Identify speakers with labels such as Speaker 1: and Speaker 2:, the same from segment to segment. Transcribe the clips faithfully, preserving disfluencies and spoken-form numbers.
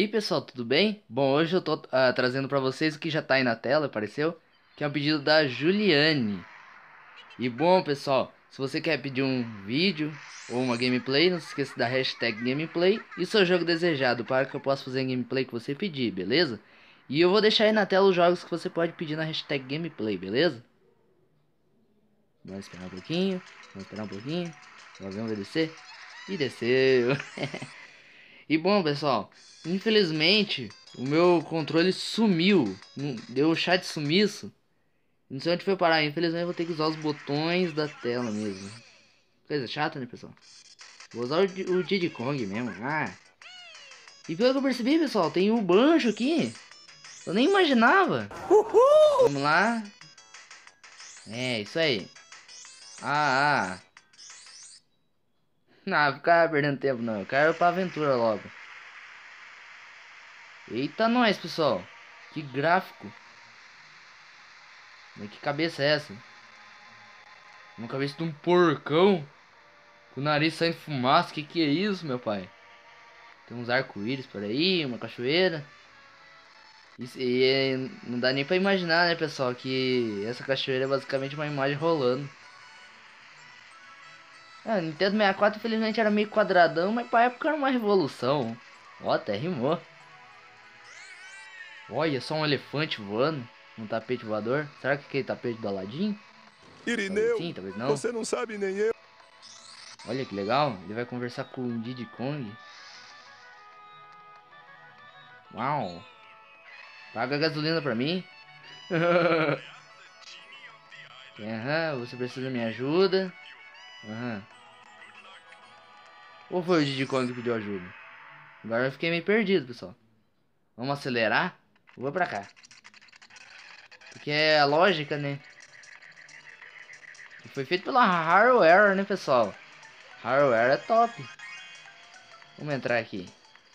Speaker 1: aí pessoal, tudo bem? Bom, hoje eu tô ah, trazendo pra vocês o que já tá aí na tela, apareceu? Que é um pedido da Juliane. E bom pessoal, se você quer pedir um vídeo ou uma gameplay, não se esqueça da hashtag gameplay e seu jogo desejado para que eu possa fazer a gameplay que você pedir, beleza? E eu vou deixar aí na tela os jogos que você pode pedir na hashtag gameplay, beleza? Vamos esperar um pouquinho, vamos esperar um pouquinho, o avião vai descer e desceu. E bom, pessoal, infelizmente o meu controle sumiu, não- deu o chat sumiço. Não sei onde foi parar, infelizmente eu vou ter que usar os botões da tela mesmo. Coisa chata, né, pessoal? Vou usar o, Di- o Diddy Kong mesmo. Ah. E pelo que eu percebi, pessoal, tem o Banjo aqui. Eu nem imaginava. Vamos lá. É, isso aí. Ah, ah. Não, ficar perdendo tempo não. Eu quero ir pra aventura logo. Eita, nós, pessoal. Que gráfico. Mas que cabeça é essa? Uma cabeça de um porcão com o nariz saindo fumaça. Que que é isso, meu pai? Tem uns arco-íris por aí, uma cachoeira. Isso, e é- não dá nem pra imaginar, né, pessoal, que essa cachoeira é basicamente uma imagem rolando. É, o Nintendo sessenta e quatro infelizmente era meio quadradão, mas pra época era uma revolução. Ó, até rimou. Olha, só um elefante voando, um tapete voador. Será que é aquele tapete do Aladdin? Talvez
Speaker 2: Irineu,
Speaker 1: sim, talvez não.
Speaker 2: você não sabe nem eu.
Speaker 1: Olha que legal, ele vai conversar com o Diddy Kong. Uau, paga gasolina pra mim. Aham, você precisa de minha ajuda. Aham. Ou foi o Diddy Kong que pediu ajuda? Agora eu fiquei meio perdido, pessoal. Vamos acelerar? Vou pra cá. Porque é a lógica, né? Que foi feito pela Hardware, né, pessoal? Hardware é top. Vamos entrar aqui.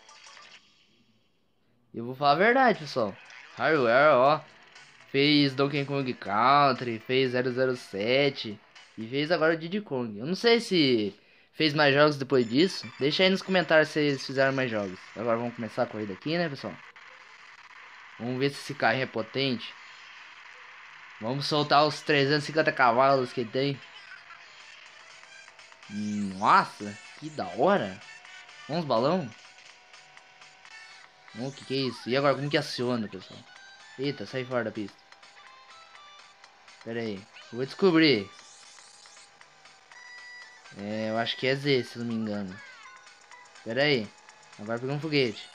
Speaker 1: E eu vou falar a verdade, pessoal. Hardware, ó. Fez Donkey Kong Country, fez zero zero sete e fez agora o Diddy Kong. Eu não sei se fez mais jogos depois disso. Deixa aí nos comentários se eles fizeram mais jogos. Agora vamos começar a corrida aqui, né, pessoal? Vamos ver se esse carrinho é potente. Vamos soltar os trezentos e cinquenta cavalos que ele tem. Nossa, que da hora. Uns balão? O que que é isso? E agora, como que aciona, pessoal? Eita, sai fora da pista. Pera aí, vou descobrir. É, eu acho que é Z, se não me engano. Pera aí, agora pegar um foguete.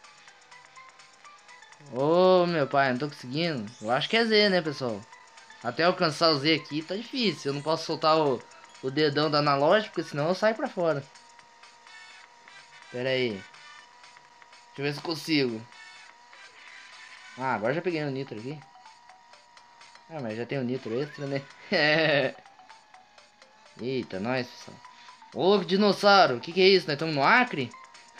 Speaker 1: Ô, meu pai, não tô conseguindo. Eu acho que é Z, né, pessoal? Até alcançar o Z aqui tá difícil. Eu não posso soltar o, o dedão da analógica, porque senão eu saio pra fora. Pera aí. Deixa eu ver se eu consigo. Ah, agora já peguei o nitro aqui. Ah, mas já tem o nitro extra, né? Eita, nós, pessoal. Ô, louco, dinossauro. O que que é isso? Nós estamos no Acre?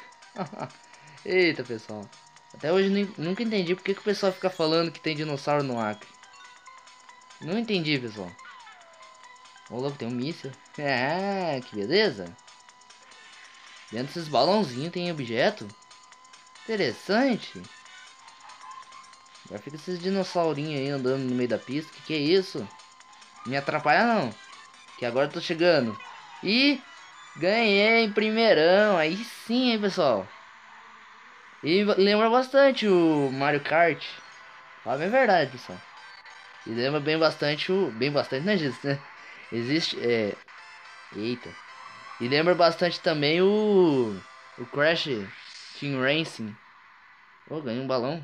Speaker 1: Eita, pessoal. Até hoje nem- nunca entendi por que que o pessoal fica falando que tem dinossauro no Acre. Não entendi, pessoal. Ô, louco, tem um míssil. Ah, que beleza. Dentro desses balãozinhos tem objeto. Interessante. Agora fica esses dinossaurinhos aí andando no meio da pista. Que que é isso? Me atrapalha não. Que agora eu tô chegando. E ganhei em primeirão. Aí sim, hein, pessoal. E lembra bastante o Mario Kart. Fala bem a verdade, pessoal. E lembra bem bastante o... Bem bastante, não é isso, né? Existe... É... Eita. E lembra bastante também o... O Crash Team Racing. Oh, ganhei um balão.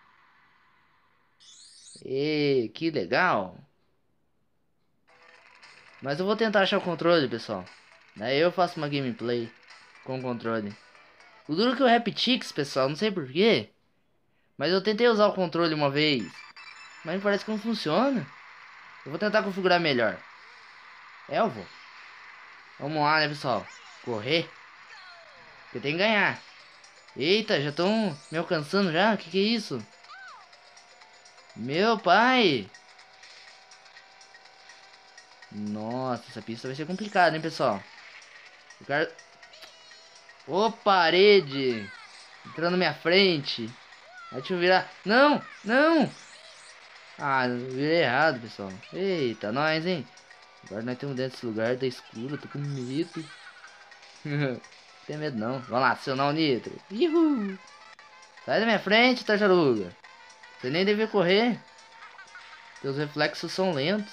Speaker 1: E que legal. Mas eu vou tentar achar o controle, pessoal. Daí eu faço uma gameplay com o controle. O duro é que o Raptix, pessoal, não sei porquê. Mas eu tentei usar o controle uma vez. Mas parece que não funciona. Eu vou tentar configurar melhor. É, eu vou. Vamos lá, né, pessoal? Correr. Eu tenho que ganhar. Eita, já estão me alcançando já? Que que é isso? Meu pai! Nossa, essa pista vai ser complicada, hein, pessoal? O cara... Ô, parede! Entrando na minha frente. Deixa eu virar. Não, não. Ah, virei errado, pessoal. Eita, nós, hein. Agora nós estamos dentro desse lugar da escura. Tô com medo. Não tem medo não. Vamos lá, acionar o nitro. Uhul. Sai da minha frente, tartaruga. Você nem devia correr. Teus reflexos são lentos.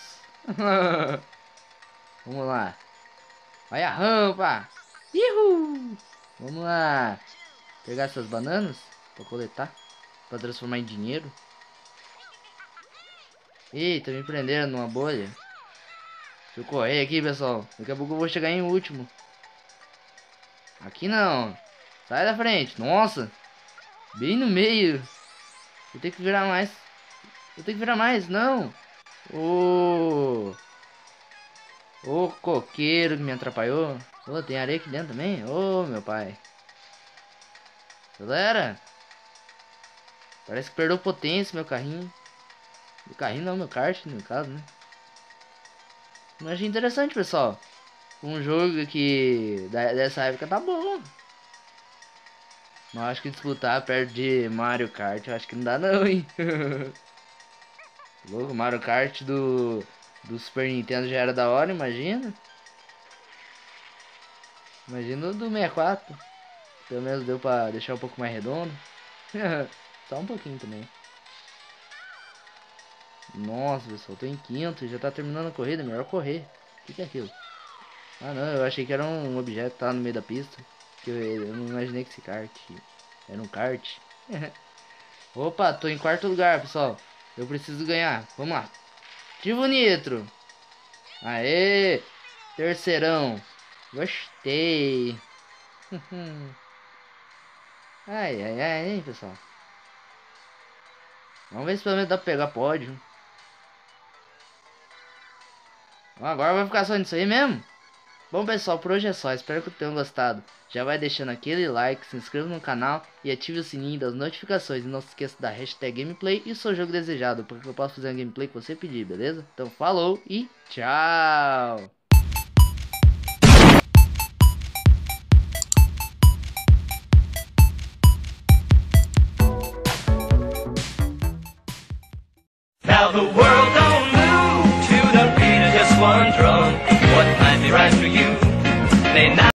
Speaker 1: Vamos lá. Vai a rampa. Uhul. Vamos lá. Pegar essas bananas pra coletar. Pra transformar em dinheiro. Eita, me prenderam numa bolha. Deixa eu correr aqui, pessoal. Daqui a pouco eu vou chegar em último. Aqui não. Sai da frente. Nossa. Bem no meio. Eu tenho que virar mais. Eu tenho que virar mais. Não. Ô. Ô, coqueiro que me atrapalhou. Ô, tem areia aqui dentro também. Ô, meu pai. Galera. Parece que perdeu potência meu carrinho. Meu carrinho não, meu kart, no caso, né? Eu achei interessante, pessoal. Um jogo que dessa época tá bom. Mas acho que disputar perto de Mario Kart, eu acho que não dá não, hein? Louco, Mario Kart do, do Super Nintendo já era da hora, imagina. Imagina o do sessenta e quatro. Pelo menos deu pra deixar um pouco mais redondo. Só um pouquinho também. Nossa, pessoal, tô em quinto, já tá terminando a corrida, melhor correr. O que, que é aquilo? Ah não, eu achei que era um objeto que tá no meio da pista. Que eu, eu não imaginei que esse kart era um kart. Opa, tô em quarto lugar, pessoal. Eu preciso ganhar, vamos lá. Ativa o nitro. Aê, terceirão. Gostei. Ai, ai, ai, hein, pessoal. Vamos ver se pelo menos dá pra pegar pódio. Agora vai ficar só nisso aí mesmo? Bom, pessoal, por hoje é só. Espero que tenham gostado. Já vai deixando aquele like, se inscreva no canal e ative o sininho das notificações. E não se esqueça da hashtag gameplay e o seu jogo desejado, porque eu posso fazer uma gameplay que você pedir, beleza? Então falou e tchau!
Speaker 2: Now the world don't move to the beat of just one drum. What might be right for you may not.